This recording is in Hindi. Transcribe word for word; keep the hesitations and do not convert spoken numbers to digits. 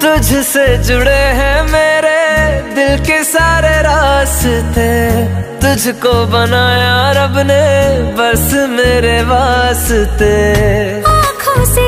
तुझसे जुड़े हैं मेरे दिल के सारे रास्ते, तुझको बनाया रब ने बस मेरे वास्ते। आँखों से